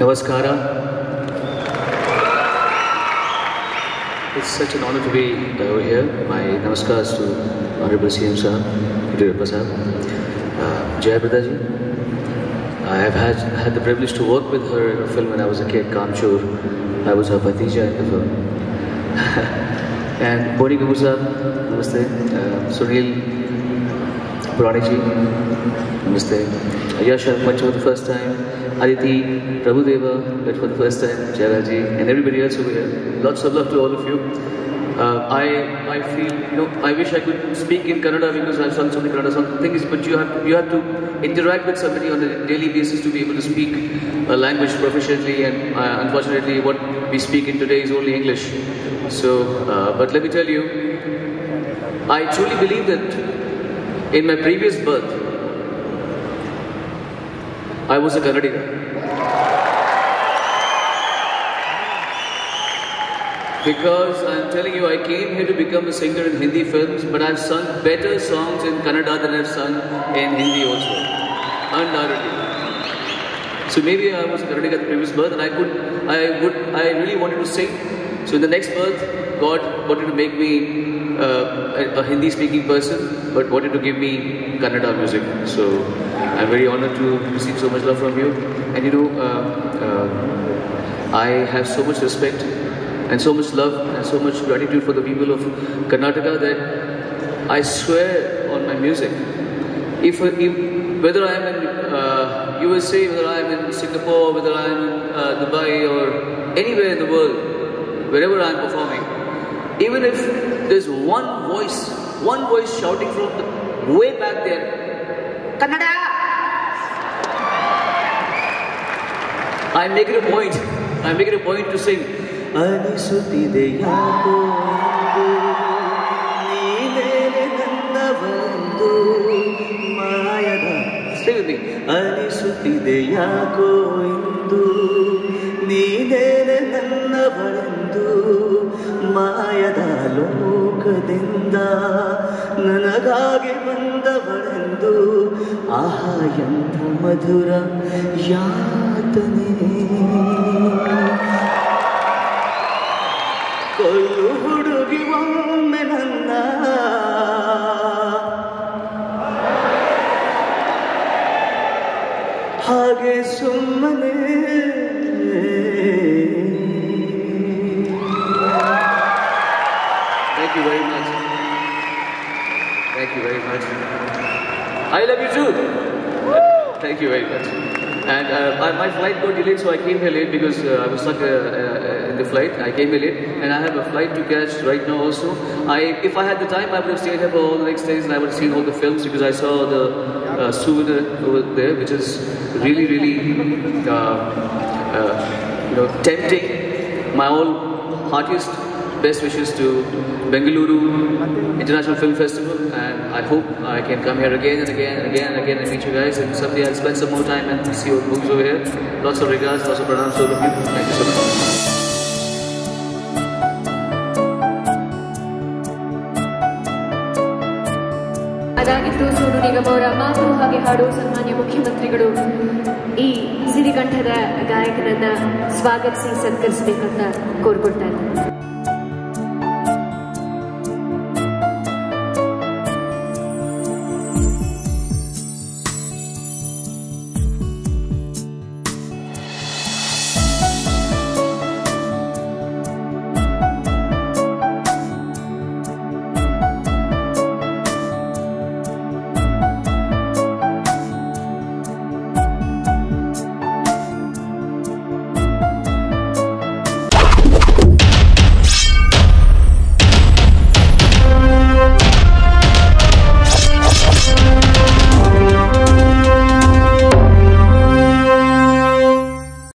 Namaskara. It's such an honor to be over here. My namaskars to Honorable CM Sir, Yediyurappa Sir, Jayapratha ji. I have had the privilege to work with her in a film when I was a kid, Kamchur. I was her Bhatija in the film. And Boni Kapoor Sir, namaste. Sunil Puranik ji, namaste. Yash, I've met you for the first time. Aditi, Prabhudeva, met for the first time. Jayala ji, and everybody else over here. Lots of love to all of you. I feel, I wish I could speak in Kannada because I've sung so many Kannada songs. The thing is, but you have to interact with somebody on a daily basis to be able to speak a language proficiently, and unfortunately what we speak in today is only English. So, but let me tell you, I truly believe that in my previous birth, I was a Kannadiga. Because I'm telling you, I came here to become a singer in Hindi films, but I've sung better songs in Kannada than I've sung in Hindi also. Undoubtedly. So maybe I was a Kannadiga at the previous birth, and I really wanted to sing. So in the next birth, God wanted to make me a Hindi-speaking person, but wanted to give me Kannada music. So I'm very honored to receive so much love from you. And I have so much respect and so much love and so much gratitude for the people of Karnataka that I swear on my music. Whether I am in USA, whether I am in Singapore, whether I am in Dubai or anywhere in the world, wherever I am performing, even if there's one voice shouting from the way back there, Kannada! I make it a point to sing. Anisutide yako neele nanna vandu mayada. Stay with me. Anisutide yako indu neele nanna vandu mayada lokadinda nanagage bandavarendu aha yanta madhura yatane. Kollu hudugi omme nanna hage summane. Thank you very much. Thank you very much. I love you too. Thank you very much. And my flight got delayed, so I came here late because I was stuck in the flight. I came here late, and I have a flight to catch right now also. If I had the time, I would have stayed here for all the next days, and I would have seen all the films because I saw the souvenir over there, which is really, really, tempting. My all heartiest best wishes to Bengaluru International Film Festival, and I hope I can come here again and again and again and again and meet you guys, and someday I'll spend some more time and see your movies over here. Lots of regards, lots of pranams to all of you. Thank you so much. ಅದಾಗಿತ್ತು Sonu Nigam ಅವರ ಮಾತು ಹಾಗೆ ಹಾಡು. ಸನ್ಮಾನ್ಯ ಮುಖ್ಯಮಂತ್ರಿಗಳು ಈ ಸಿರಿಕಂಠದ ಗಾಯಕನನ್ನ ಸ್ವಾಗತಿಸಿ ಸತ್ಕರಿಸಬೇಕಂತ ಕೋರ್ಕೊಳ್ತಾ ಇದ್ದಾರೆ.